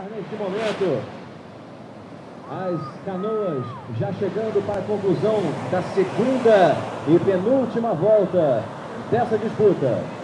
iniciar neste momento as canoas já chegando para a conclusão da segunda e penúltima volta dessa disputa.